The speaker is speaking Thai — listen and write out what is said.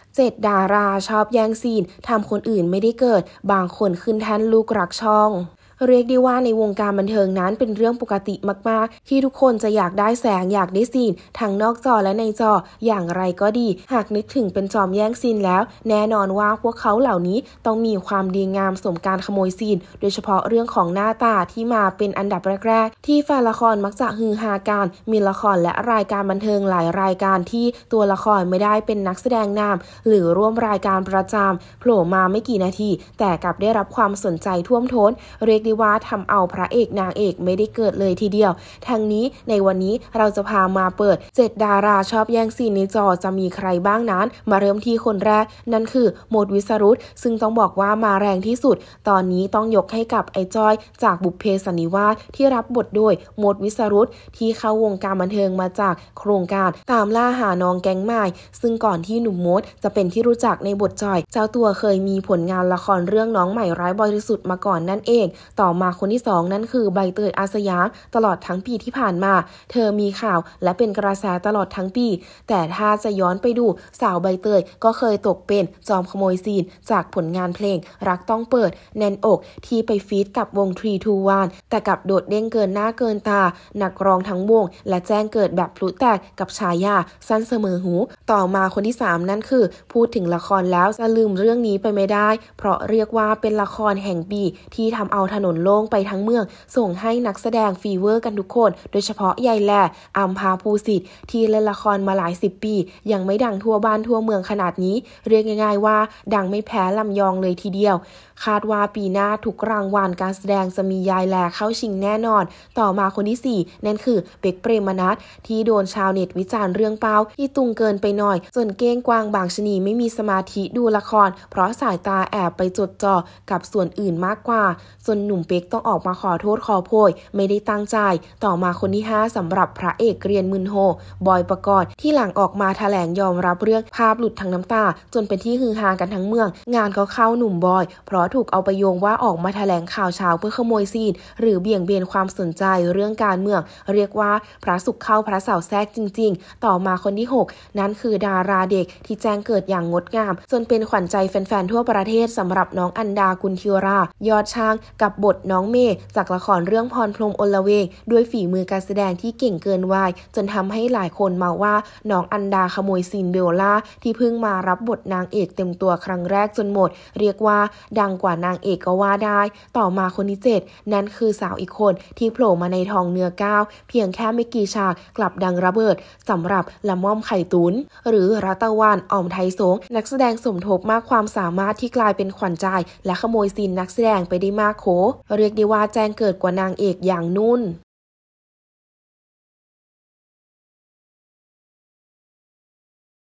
7 ดาราชอบแย่งซีนทำคนอื่นไม่ได้เกิดบางคนขึ้นแท่นลูกรักช่องเรียกได้ว่าในวงการบันเทิงนั้นเป็นเรื่องปกติมากๆที่ทุกคนจะอยากได้แสงอยากได้ซีนทั้งนอกจอและในจออย่างไรก็ดีหากนึกถึงเป็นจอมแย่งซีนแล้วแน่นอนว่าพวกเขาเหล่านี้ต้องมีความดีงามสมการขโมยซีนโดยเฉพาะเรื่องของหน้าตาที่มาเป็นอันดับแรกๆที่แฟนละครมักจะฮือฮากันมีละครและรายการบันเทิงหลายรายการที่ตัวละครไม่ได้เป็นนักแสดงนำหรือร่วมรายการประจำโผล่มาไม่กี่นาทีแต่กลับได้รับความสนใจท่วมท้นเรียกได้ว่าทำเอาพระเอกนางเอกไม่ได้เกิดเลยทีเดียวทั้งนี้ในวันนี้เราจะพามาเปิด7 ดาราชอบแย่งซีนในจอจะมีใครบ้างนั้นมาเริ่มที่คนแรกนั่นคือโมดวิสรุตซึ่งต้องบอกว่ามาแรงที่สุดตอนนี้ต้องยกให้กับไอ้จ้อยจากบุพเพสันนิวาสที่รับบทโดยโมดวิสรุตที่เข้าวงการบันเทิงมาจากโครงการตามล่าหาน้องแก๊งใหม่ซึ่งก่อนที่หนุ่มโมดจะเป็นที่รู้จักในบทจอยเจ้าตัวเคยมีผลงานละครเรื่องน้องใหม่ร้ายบริสุทธิ์มาก่อนนั่นเองต่อมาคนที่2นั่นคือใบเตยอาสยามตลอดทั้งปีที่ผ่านมาเธอมีข่าวและเป็นกระแสตลอดทั้งปีแต่ถ้าจะย้อนไปดูสาวใบเตยก็เคยตกเป็นจอมขโมยซีนจากผลงานเพลงรักต้องเปิดแน่นอกที่ไปฟีดกับวง321แต่กับโดดเด้งเกินหน้าเกินตานักร้องทั้งวงและแจ้งเกิดแบบพลุแตกกับฉายาสั้นเสมอหูต่อมาคนที่3นั่นคือพูดถึงละครแล้วจะลืมเรื่องนี้ไปไม่ได้เพราะเรียกว่าเป็นละครแห่งปีที่ทำเอาถนนโล่งไปทั้งเมืองส่งให้นักแสดงฟีเวอร์กันทุกคนโดยเฉพาะยายแหล่อัมพาภูสิทธิ์ที่เล่นละครมาหลาย10 ปียังไม่ดังทั่วบ้านทั่วเมืองขนาดนี้เรียกง่ายๆว่าดังไม่แพ้ลำยองเลยทีเดียวคาดว่าปีหน้าทุกรางวัลการแสดงจะมียายแหล่เข้าชิงแน่นอนต่อมาคนที่4นั่นคือเป็กเปรมนัสที่โดนชาวเน็ตวิจารณ์เรื่องเป้าที่ตุงเกินไปหน่อยจนเก้งกวางบางชนีไม่มีสมาธิดูละครเพราะสายตาแอบไปจดจ่อกับส่วนอื่นมากกว่าจนหนุ่มเป็กต้องออกมาขอโทษขอโพยไม่ได้ตั้งใจต่อมาคนที่5สำหรับพระเอกเกรียนมึนโฮบอยปกรณ์ที่หลังออกมาแถลงยอมรับเรื่องภาพหลุดทั้งน้ำตาจนเป็นที่ฮือฮากันทั้งเมืองงานก็เข้าหนุ่มบอยเพราะถูกเอาไปโยงว่าออกมาแถลงข่าวเช้าเพื่อขโมยซีนหรือเบี่ยงเบนความสนใจเรื่องการเมืองเรียกว่าพระศุกร์เข้าพระเสาร์แทรกจริงๆต่อมาคนที่6นั่นคือดาราเด็กที่แจ้งเกิดอย่างงดงามจนเป็นขวัญใจแฟนๆทั่วประเทศสำหรับน้องอันดากุลธิรายอดช่างกับบทน้องเมย์จากละครเรื่องพรพรหมอลเวงด้วยฝีมือการแสดงที่เก่งเกินวัยจนทำให้หลายคนมาว่าน้องอันดาขโมยซีนเบลล่าที่เพิ่งมารับบทนางเอกเต็มตัวครั้งแรกจนหมดเรียกว่าดังกว่านางเอกก็ว่าได้ต่อมาคนที่7นั่นคือสาวอีกคนที่โผล่มาในทองเนื้อก้าวเพียงแค่ไม่กี่ฉากกลับดังระเบิดสำหรับละม่อมไข่ตุนหรือรัตวรรณ อ่อมไทยสงฆ์นักแสดงสมทบมากความสามารถที่กลายเป็นขวัญใจและขโมยซีนนักแสดงไปได้มากโขเรียกได้ว่าแจ้งเกิดกว่านางเอกอย่างนุ่น